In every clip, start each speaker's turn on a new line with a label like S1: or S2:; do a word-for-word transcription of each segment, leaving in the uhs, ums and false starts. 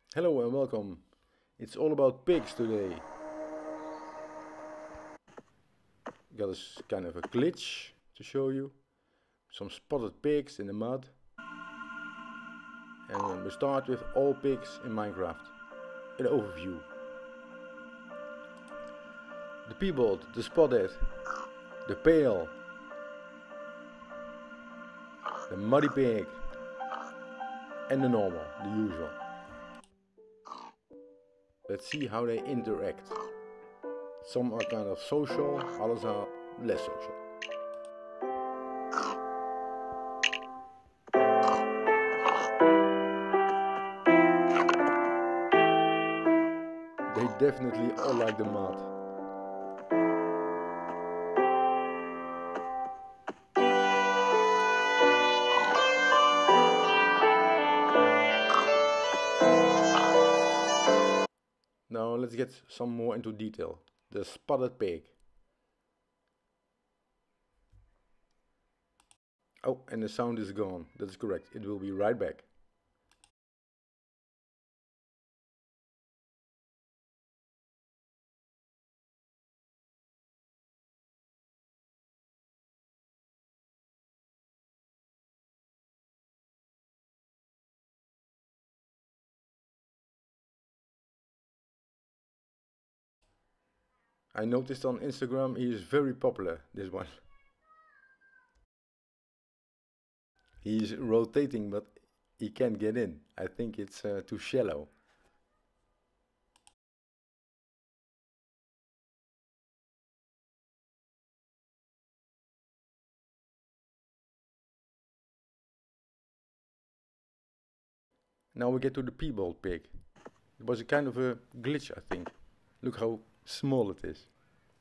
S1: Hello and welcome. It's all about pigs today. Got a s- kind of a glitch to show you. Some spotted pigs in the mud. And we start with all pigs in Minecraft. An overview. The peabold, the spotted, the pale, the muddy pig, and the normal, the usual. Let's see how they interact. Some are kind of social, others are less social. They definitely all like the mud. Now let's get some more into detail. The spotted pig. Oh, and the sound is gone. That is correct. It will be right back. I noticed on Instagram he is very popular, this one. He's rotating, but he can't get in. I think it's uh, too shallow. Now we get to the peabold pig. It was a kind of a glitch, I think. Look how small it is.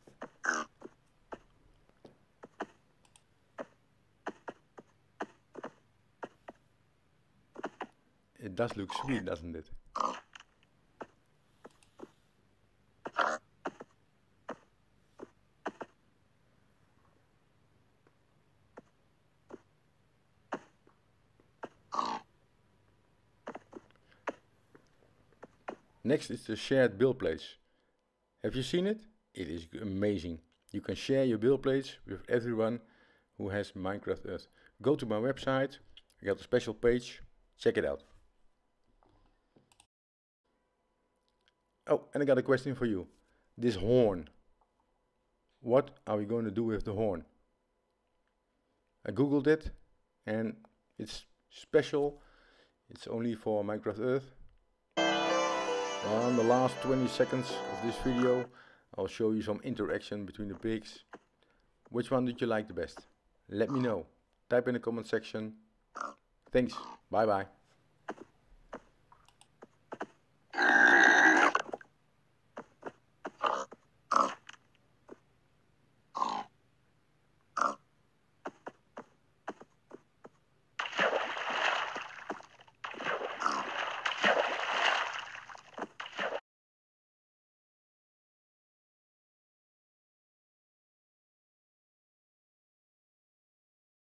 S1: It does look sweet, doesn't it? Next is the shared build place. Have you seen it? It is amazing. You can share your build plates with everyone who has Minecraft Earth. Go to my website, I got a special page, check it out. Oh, and I got a question for you. This horn. What are we going to do with the horn? I googled it and it's special. It's only for Minecraft Earth. On the last twenty seconds of this video I'll show you some interaction between the pigs. Which one did you like the best? Let me know. Type in the comment section. Thanks. Bye bye.